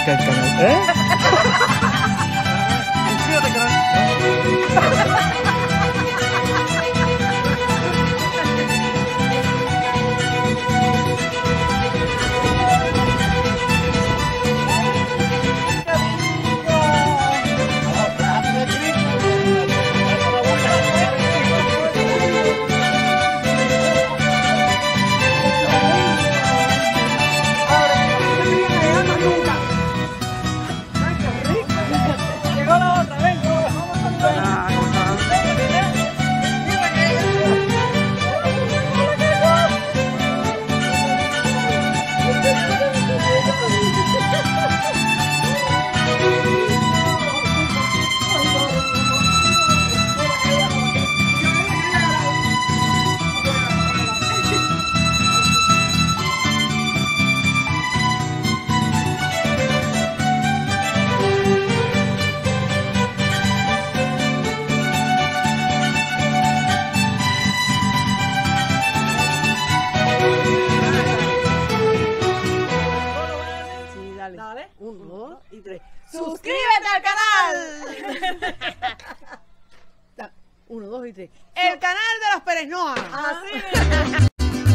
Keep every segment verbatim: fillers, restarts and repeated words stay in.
suscribirte al canal. ¿Eh? Suscríbete al canal. Dale. Uno, dos y tres. ¡Suscríbete al canal! Uno, dos y tres. El canal de los Pérez Noa. Así.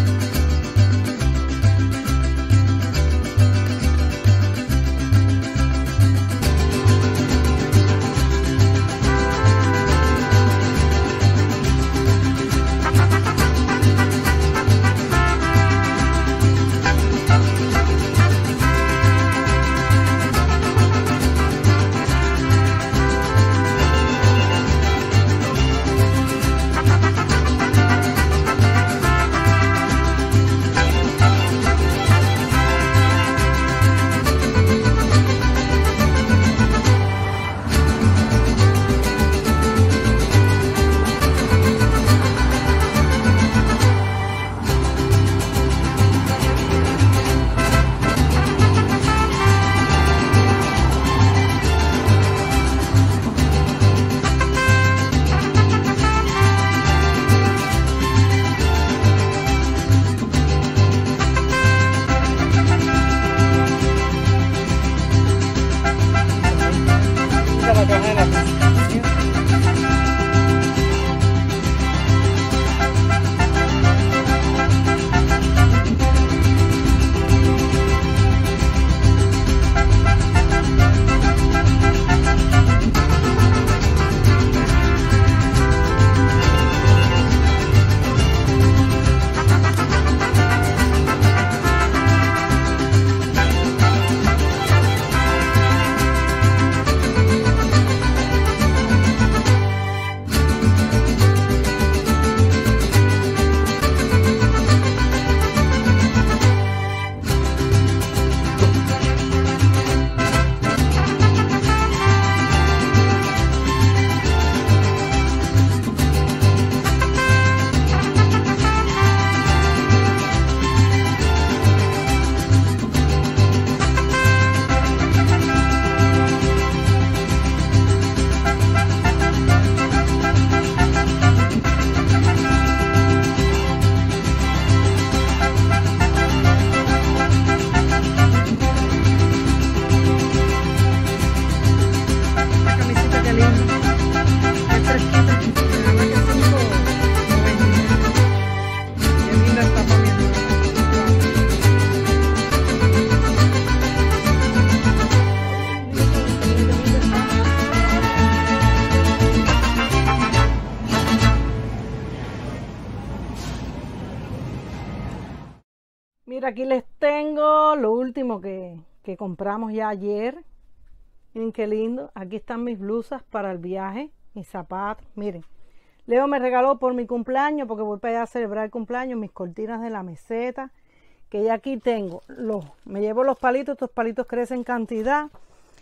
Mira, aquí les tengo lo último que, que compramos ya ayer. Miren qué lindo. Aquí están mis blusas para el viaje, mis zapatos. Miren, Leo me regaló por mi cumpleaños, porque voy para allá a celebrar el cumpleaños, mis cortinas de la meseta. Que ya aquí tengo, los, me llevo los palitos, estos palitos crecen en cantidad.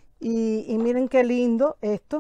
Y, y miren qué lindo esto.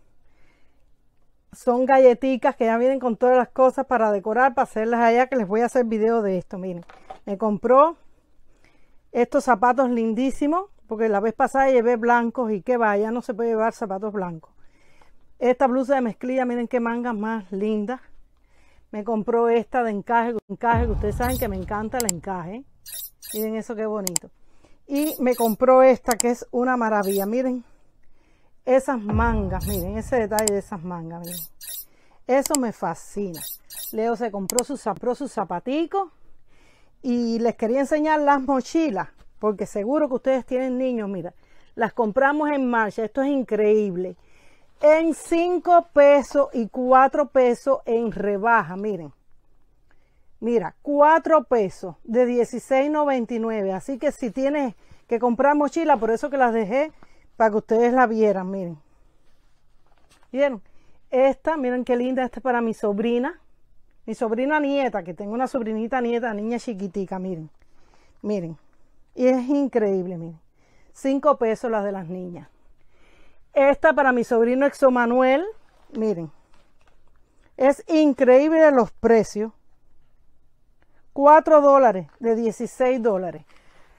Son galletitas que ya vienen con todas las cosas para decorar, para hacerlas allá, que les voy a hacer video de esto. Miren, me compró estos zapatos lindísimos, porque la vez pasada llevé blancos y que vaya, no se puede llevar zapatos blancos. Esta blusa de mezclilla, miren qué mangas más lindas. Me compró esta de encaje, encaje, que ustedes saben que me encanta el encaje. Miren eso qué bonito. Y me compró esta que es una maravilla. Miren esas mangas, miren ese detalle de esas mangas, miren. Eso me fascina. Leo se compró sus, compró sus zapaticos y les quería enseñar las mochilas, porque seguro que ustedes tienen niños. Mira, las compramos en Marshall. Esto es increíble. En cinco pesos y cuatro pesos en rebaja, miren. Mira, cuatro pesos de dieciséis noventa y nueve. Así que si tienes que comprar mochila, por eso que las dejé para que ustedes la vieran, miren. ¿Vieron? Esta, miren qué linda, esta es para mi sobrina. Mi sobrina nieta, que tengo una sobrinita nieta, niña chiquitica, miren. Miren. Y es increíble, miren. Cinco pesos las de las niñas. Esta para mi sobrino Exo Manuel, miren. Es increíble los precios. cuatro dólares de dieciséis dólares.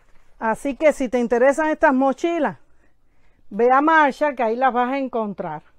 Así que si te interesan estas mochilas, ve a Marshall, que ahí las vas a encontrar.